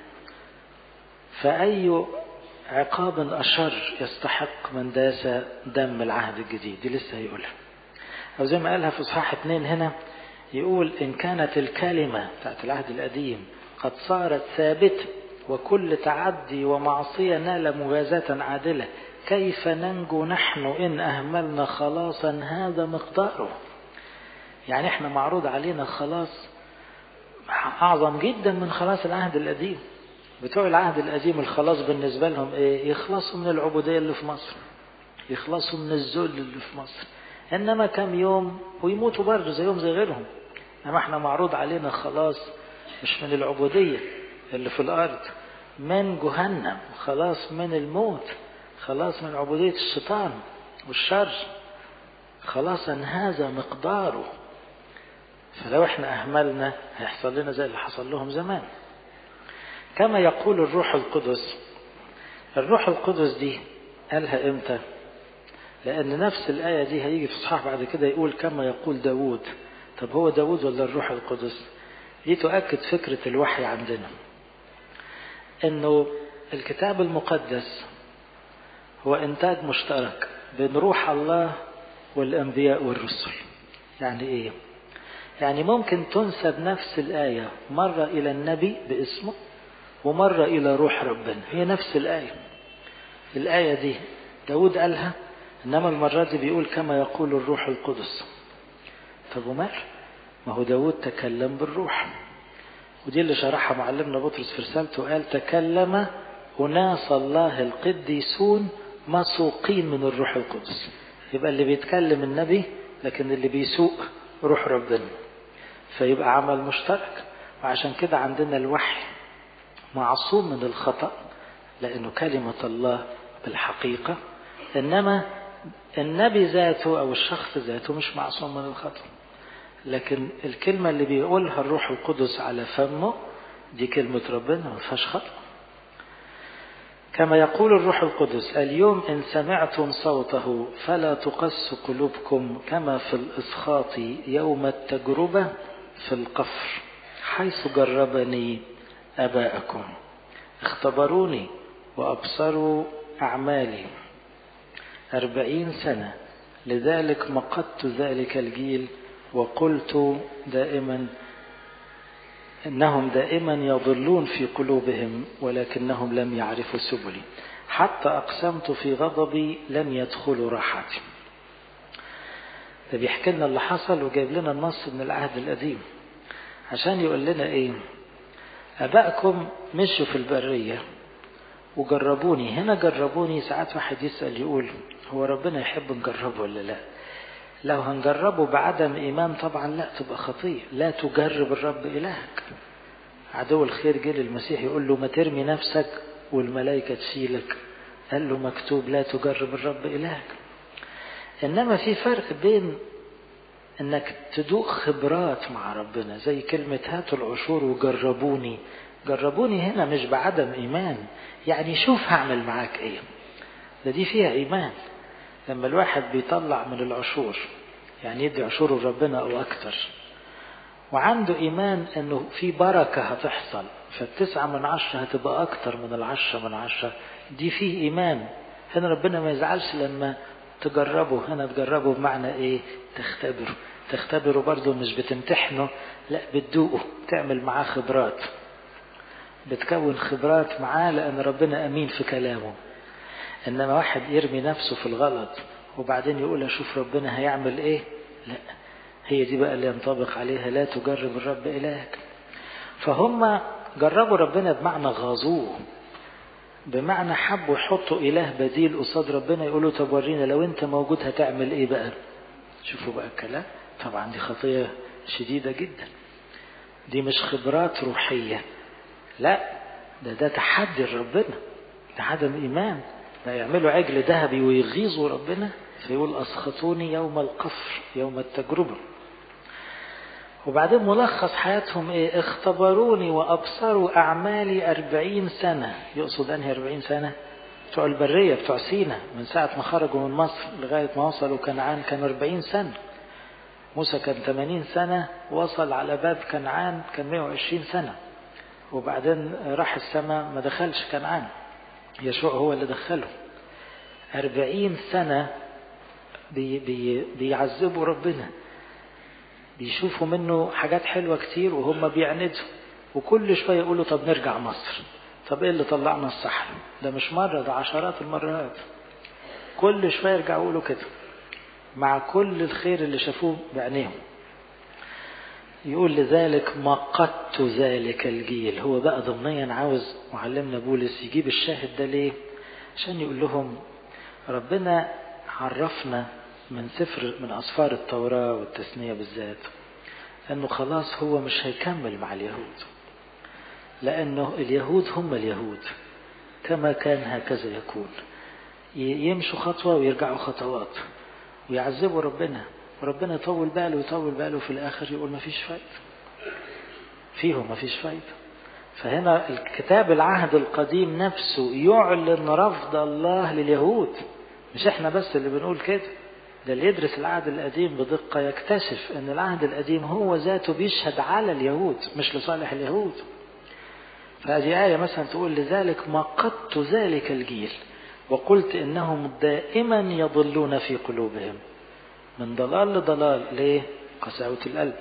فأي عقاب أشر يستحق من داس دم العهد الجديد؟ دي لسه هيقولها. أو زي ما قالها في إصحاح اتنين هنا، يقول: إن كانت الكلمة بتاعت العهد القديم قد صارت ثابتة وكل تعدي ومعصية نال مجازاة عادلة، كيف ننجو نحن إن أهملنا خلاصا هذا مقداره؟ يعني احنا معروض علينا خلاص أعظم جدا من خلاص العهد القديم. بتوع العهد القديم الخلاص بالنسبة لهم إيه؟ يخلصوا من العبودية اللي في مصر، يخلصوا من الذل اللي في مصر، إنما كم يوم ويموتوا برضه زيهم زي غيرهم. إنما احنا معروض علينا خلاص مش من العبودية اللي في الأرض، من جهنم، خلاص من الموت، خلاص من عبودية الشيطان والشر، خلاصا هذا مقداره. فلو احنا أهملنا هيحصل لنا زي اللي حصل لهم زمان. كما يقول الروح القدس. الروح القدس دي قالها امتى؟ لأن نفس الآية دي هيجي في صحاح بعد كده يقول كما يقول داود. طب هو داود ولا الروح القدس؟ دي تؤكد فكرة الوحي عندنا، انه الكتاب المقدس هو انتاج مشترك بين روح الله والانبياء والرسل. يعني ايه؟ يعني ممكن تنسب نفس الآية مرة الى النبي باسمه ومرة الى روح ربنا، هي نفس الآية. الآية دي داود قالها، انما المرة دي بيقول كما يقول الروح القدس. طب ومال؟ ما هو داود تكلم بالروح، ودي اللي شرحها معلمنا بطرس في رسالته، قال: تكلم أناس الله القديسون مسوقين من الروح القدس. يبقى اللي بيتكلم النبي، لكن اللي بيسوق روح ربنا، فيبقى عمل مشترك. وعشان كده عندنا الوحي معصوم من الخطأ لأنه كلمة الله بالحقيقة، إنما النبي ذاته أو الشخص ذاته مش معصوم من الخطأ. لكن الكلمة اللي بيقولها الروح القدس على فمه دي كلمة ربنا ما فيهاش خطأ. كما يقول الروح القدس: اليوم إن سمعتم صوته فلا تقسوا قلوبكم كما في الإسخاط يوم التجربة في القفر حيث جربني أباءكم اختبروني وأبصروا أعمالي أربعين سنة لذلك مقدت ذلك الجيل وقلت دائما إنهم دائما يضلون في قلوبهم ولكنهم لم يعرفوا سبلي حتى أقسمت في غضبي لن يدخلوا راحتي. ده بيحكي لنا اللي حصل وجايب لنا النص من العهد القديم عشان يقول لنا إيه؟ أبائكم مشوا في البرية وجربوني. هنا جربوني ساعات واحد يسأل يقول هو ربنا يحب نجربه ولا لا؟ لو هنجربه بعدم إيمان طبعا لا، تبقى خطية. لا تجرب الرب إلهك. عدو الخير جه للمسيح يقول له ما ترمي نفسك والملائكة تشيلك، قال له مكتوب لا تجرب الرب إلهك. إنما في فرق بين إنك تدوق خبرات مع ربنا زي كلمة هاتوا العشور وجربوني. جربوني هنا مش بعدم إيمان، يعني شوف هعمل معاك إيه. ده دي فيها إيمان. لما الواحد بيطلع من العشور يعني يدي عشوره لربنا أو أكتر وعنده إيمان أنه في بركة هتحصل فالتسعة من عشرة هتبقى أكتر من العشرة من عشرة، دي فيه إيمان. هنا ربنا ما يزعلش لما تجربه. هنا تجربه بمعنى إيه؟ تختبره. تختبره برضو مش بتمتحنه، لا بتدوقه، تعمل معاه خبرات، بتكون خبرات معاه لأن ربنا أمين في كلامه. إنما واحد يرمي نفسه في الغلط وبعدين يقول أشوف ربنا هيعمل إيه، لا، هي دي بقى اللي ينطبق عليها لا تجرب الرب إلهك. فهم جربوا ربنا بمعنى غاظوه، بمعنى حبوا يحطوا إله بديل قصاد ربنا، يقولوا طب ورينا لو أنت موجود هتعمل إيه بقى. شوفوا بقى الكلام. طبعا دي خطية شديدة جدا، دي مش خبرات روحية، لا ده ده تحدي ربنا، ده عدم إيمان. لا يعملوا عجل ذهبي ويغيظوا ربنا فيقول أسخطوني يوم القفر يوم التجربة. وبعدين ملخص حياتهم إيه؟ اختبروني وأبصروا أعمالي أربعين سنة. يقصد أنهي أربعين سنة؟ بتوع البرية بتوع سينا من ساعة ما خرجوا من مصر لغاية ما وصلوا كنعان كان أربعين سنة. موسى كان ثمانين سنة، وصل على باب كنعان كان مئة وعشرين سنة، وبعدين راح السماء ما دخلش كنعان، يشوع هو اللي دخله. أربعين سنة بي بي بيعذبوا ربنا، بيشوفوا منه حاجات حلوة كتير وهم بيعندوا، وكل شوية يقولوا طب نرجع مصر. طب ايه اللي طلعنا الصحراء؟ ده مش مرة، ده عشرات المرات. كل شوية يرجعوا يقولوا كده مع كل الخير اللي شافوه بعينيهم. يقول لذلك مقدت ذلك الجيل. هو بقى ضمنيا عاوز معلمنا بولس يجيب الشاهد ده ليه؟ عشان يقول لهم ربنا عرفنا من سفر من أسفار التوراة والتثنية بالذات أنه خلاص هو مش هيكمل مع اليهود، لأنه اليهود هم اليهود كما كان هكذا يكون، يمشوا خطوة ويرجعوا خطوات ويعذبوا ربنا، وربنا يطول باله ويطول باله في الآخر يقول ما فيش فايدة فيهم، ما فيش فايدة. فهنا الكتاب العهد القديم نفسه يعلن رفض الله لليهود، مش احنا بس اللي بنقول كده. ده اللي يدرس العهد القديم بدقة يكتشف ان العهد القديم هو ذاته بيشهد على اليهود مش لصالح اليهود. فهذه آية مثلا تقول لذلك مقدت ذلك الجيل وقلت إنهم دائما يضلون في قلوبهم. من ضلال لضلال. ليه؟ قساوة القلب.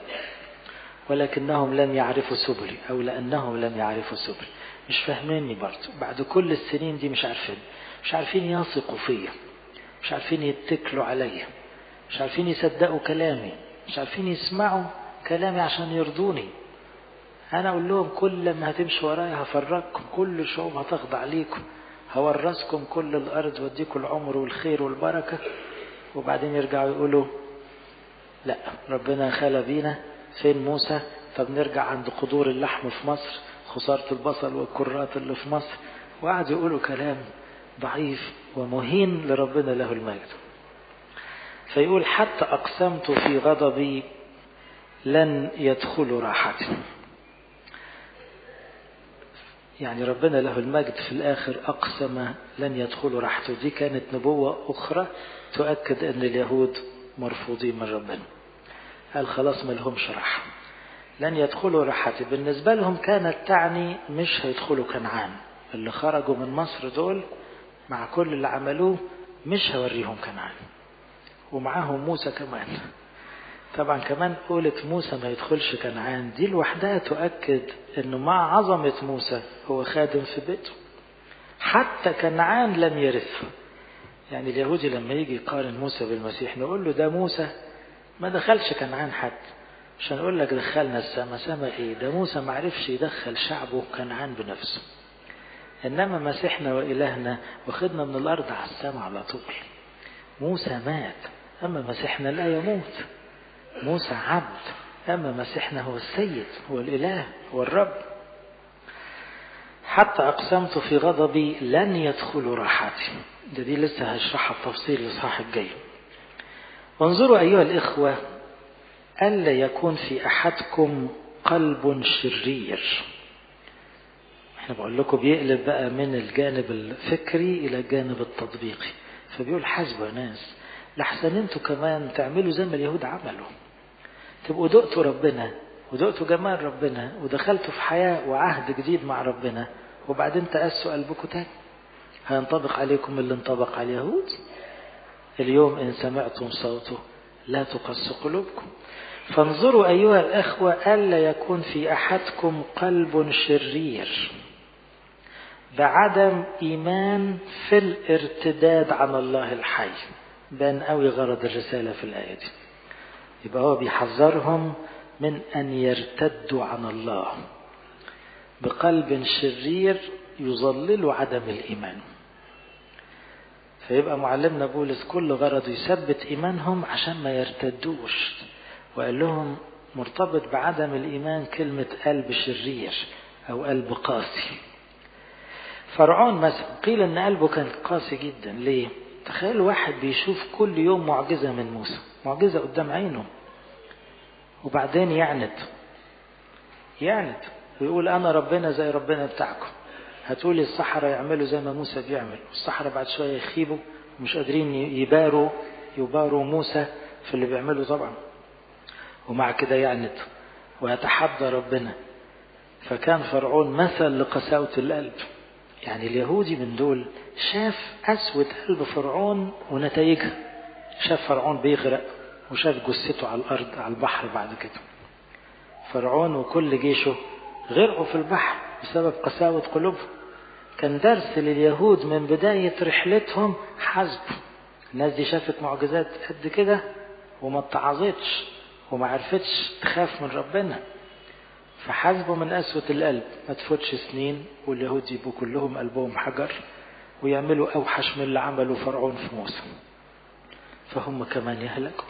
ولكنهم لم يعرفوا سبلي، أو لأنهم لم يعرفوا سبلي. مش فاهميني برضو بعد كل السنين دي، مش عارفين مش عارفين يثقوا فيا، مش عارفين يتكلوا عليا، مش عارفين يصدقوا كلامي، مش عارفين يسمعوا كلامي عشان يرضوني. أنا أقول لهم كل لما هتمشوا ورايا هفرقكم، كل الشعوب هتخضع ليكم، هورثكم كل الأرض واديكم العمر والخير والبركة. وبعدين يرجعوا يقولوا لا ربنا خلى بينا، فين موسى؟ طب نرجع عند قدور اللحم في مصر، خسارة البصل والكرات اللي في مصر، وقعدوا يقولوا كلام ضعيف ومهين لربنا له المجد. فيقول حتى أقسمت في غضبي لن يدخلوا راحتي. يعني ربنا له المجد في الآخر أقسم لن يدخلوا راحته. دي كانت نبوة أخرى تؤكد أن اليهود مرفوضين من ربنا. قال خلاص ما لهمش راحة، لن يدخلوا راحتي. بالنسبة لهم كانت تعني مش هيدخلوا كنعان. اللي خرجوا من مصر دول مع كل اللي عملوه مش هوريهم كنعان، ومعاهم موسى كمان. طبعا كمان قولة موسى ما يدخلش كنعان دي لوحدها تؤكد انه مع عظمة موسى هو خادم في بيته. حتى كنعان لم يرثه. يعني اليهودي لما يجي يقارن موسى بالمسيح نقول له ده موسى ما دخلش كنعان حتى، مش هنقول لك دخلنا السما. سما ايه؟ ده موسى ما عرفش يدخل شعبه كنعان بنفسه، انما مسيحنا والهنا واخدنا من الارض على السما على طول. موسى مات اما مسيحنا لا يموت. موسى عبد اما مسيحنا هو السيد، هو الاله، هو الرب. حتى اقسمت في غضبي لن يدخلوا راحتي. ده دي لسه هشرحها التفصيل الاصحاح الجاي. وانظروا ايها الاخوه الا يكون في احدكم قلب شرير. احنا بقول لكم بيقلب بقى من الجانب الفكري الى الجانب التطبيقي. فبيقول حاسبوا يا ناس لحسن انتوا كمان تعملوا زي ما اليهود عملوا، تبقوا دقتوا ربنا ودقتوا جمال ربنا ودخلتوا في حياة وعهد جديد مع ربنا، وبعدين تقسوا قلبكم تاني. هينطبق عليكم اللي انطبق على اليهود. اليوم إن سمعتم صوته لا تقسوا قلوبكم. فانظروا أيها الأخوة ألا يكون في أحدكم قلب شرير بعدم إيمان في الارتداد عن الله الحي. بان قوي غرض الرسالة في الآية دي. يبقى هو بيحذرهم من أن يرتدوا عن الله بقلب شرير يظلل عدم الإيمان. فيبقى معلمنا بولس كل غرض يثبت إيمانهم عشان ما يرتدوش. وقال لهم مرتبط بعدم الإيمان كلمة قلب شرير أو قلب قاسي. فرعون مثلا قيل أن قلبه كان قاسي جدا. ليه؟ تخيل واحد بيشوف كل يوم معجزة من موسى، معجزة قدام عينه، وبعدين يعند يعند ويقول أنا ربنا زي ربنا بتاعكم. هتقولي الصحراء يعملوا زي ما موسى بيعمل، والصحراء بعد شوية يخيبوا ومش قادرين يباروا يباروا موسى في اللي بيعمله طبعا. ومع كده يعند ويتحدى ربنا. فكان فرعون مثل لقساوة القلب. يعني اليهودي من دول شاف قسوة قلب فرعون ونتائجها. شاف فرعون بيغرق وشاف جثته على الأرض على البحر بعد كده. فرعون وكل جيشه غرقوا في البحر بسبب قساوة قلوبهم. كان درس لليهود من بداية رحلتهم حسب. الناس دي شافت معجزات قد كده وما اتعظتش وما عرفتش تخاف من ربنا. فحسبوا من قسوة القلب ما تفوتش سنين واليهود يبقوا كلهم قلبهم حجر ويعملوا أوحش من اللي عملوا فرعون في موسى. فهم كمان يهلكوا.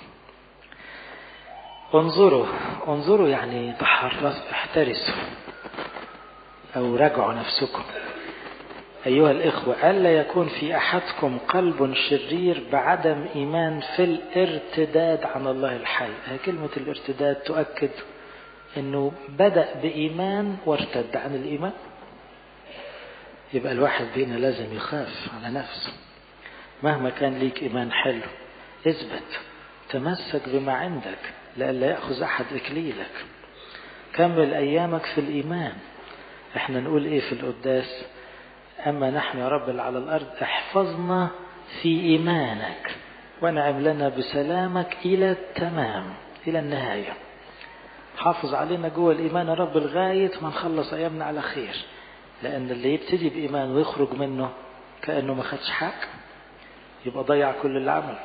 انظروا انظروا يعني تحرصوا احترسوا أو راجعوا نفسكم أيها الإخوة ألا يكون في أحدكم قلب شرير بعدم إيمان في الارتداد عن الله الحي. كلمة الارتداد تؤكد أنه بدأ بإيمان وارتد عن الإيمان. يبقى الواحد بينا لازم يخاف على نفسه. مهما كان ليك إيمان حلو اثبت تمسك بما عندك لألا يأخذ أحد إكليلك. كمل أيامك في الإيمان. احنا نقول إيه في القداس؟ أما نحن يا رب على الأرض احفظنا في إيمانك وانعم لنا بسلامك إلى التمام إلى النهاية. حافظ علينا جوه الإيمان يا رب لغاية ما نخلص أيامنا على خير. لأن اللي يبتدي بإيمان ويخرج منه كأنه ما خدش حاجة يبقى ضيع كل اللي عمله.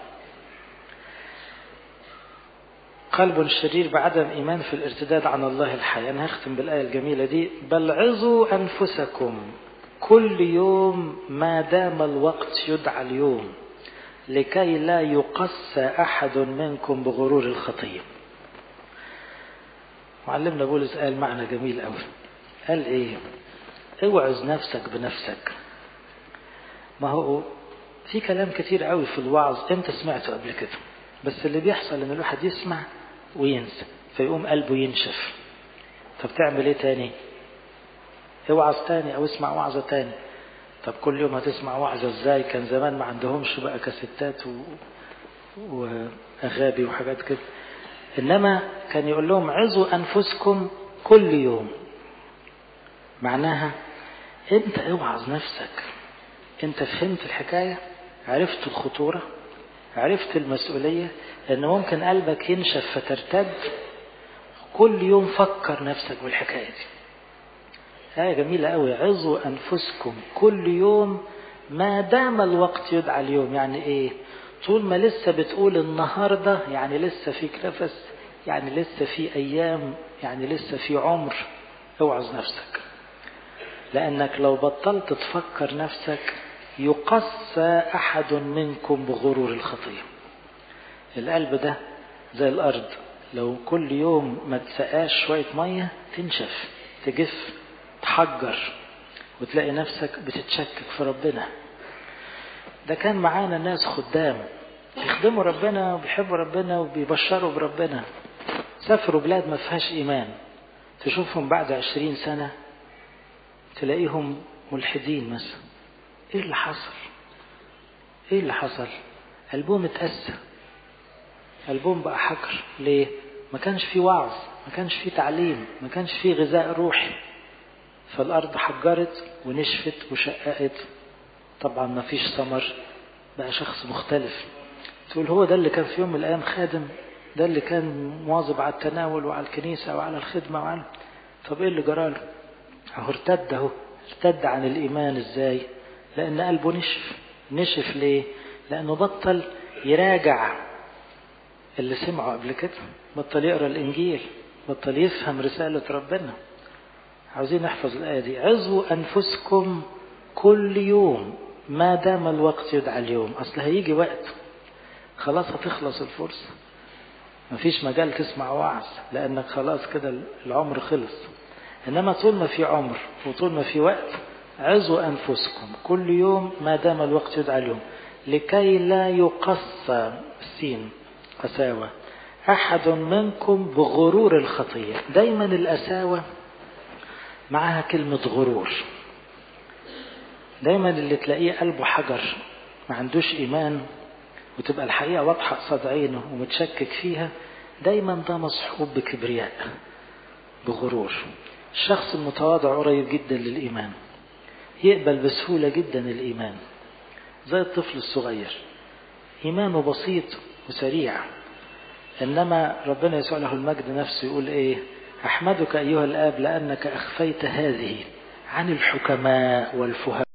قلب شرير بعدم إيمان في الارتداد عن الله الحي. أنا هختم بالآية الجميلة دي. بل عظوا أنفسكم كل يوم ما دام الوقت يدعى اليوم لكي لا يقسى أحد منكم بغرور الخطية. معلمنا بولس قال معنى جميل أوي. قال ايه؟ اوعظ نفسك بنفسك. ما هو في كلام كتير قوي في الوعظ انت سمعته قبل كده، بس اللي بيحصل ان الواحد يسمع وينسى فيقوم قلبه ينشف. طب تعمل ايه تاني؟ اوعظ تاني او اسمع وعظة تاني. طب كل يوم هتسمع وعظة ازاي؟ كان زمان ما عندهمش بقى كاسيتات و... واغابي وحاجات كده، انما كان يقول لهم عظوا انفسكم كل يوم. معناها انت اوعظ نفسك. انت فهمت الحكاية، عرفت الخطورة، عرفت المسؤولية ان ممكن قلبك ينشف فترتد. كل يوم فكر نفسك بالحكاية دي. آية جميلة قوي، عظوا أنفسكم كل يوم ما دام الوقت يدعى اليوم. يعني إيه؟ طول ما لسه بتقول النهاردة، يعني لسه فيك نفس، يعني لسه في أيام، يعني لسه في عمر. اوعظ نفسك، لأنك لو بطلت تفكر نفسك يقسى أحد منكم بغرور الخطية. القلب ده زي الأرض، لو كل يوم ما تسقاش شوية مية تنشف، تجف، تحجر، وتلاقي نفسك بتتشكك في ربنا. ده كان معانا ناس خدام يخدموا ربنا وبيحبوا ربنا وبيبشروا بربنا، سافروا بلاد ما فيهاش إيمان، تشوفهم بعد عشرين سنة تلاقيهم ملحدين مثلا. ايه اللي حصل؟ ايه اللي حصل؟ قلبهم اتأسى، قلبهم بقى حجر. ليه؟ ما كانش فيه وعظ، ما كانش فيه تعليم، ما كانش فيه غذاء روحي، فالأرض حجرت ونشفت وشققت. طبعا ما فيش ثمر، بقى شخص مختلف. تقول هو ده اللي كان في يوم من الأيام خادم، ده اللي كان مواظب على التناول وعلى الكنيسة وعلى الخدمة وعلى... طب ايه اللي جراله؟ اهو ارتد، اهو ارتد عن الإيمان. ازاي؟ لأن قلبه نشف. نشف ليه؟ لأنه بطل يراجع اللي سمعه قبل كده، بطل يقرأ الإنجيل، بطل يفهم رسالة ربنا. عاوزين نحفظ الآية دي، عظوا أنفسكم كل يوم ما دام الوقت يدعى اليوم. أصل هيجي وقت خلاص هتخلص الفرصة، مفيش مجال تسمع وعظ لأنك خلاص كده العمر خلص. إنما طول ما في عمر وطول ما في وقت، عظوا أنفسكم كل يوم ما دام الوقت يدعى اليوم، لكي لا يقسى السين قساوة أحد منكم بغرور الخطية. دايما القساوة معها كلمة غرور. دايما اللي تلاقيه قلبه حجر، ما عندوش إيمان، وتبقى الحقيقة واضحة قصاد عينه ومتشكك فيها، دايما ده مصحوب بكبرياء، بغرور. الشخص المتواضع قريب جدا للإيمان، يقبل بسهولة جدا الإيمان، زي الطفل الصغير، إيمانه بسيط وسريع. إنما ربنا يسوع له المجد نفسه يقول إيه؟ أحمدك أيها الآب لأنك أخفيت هذه عن الحكماء والفهماء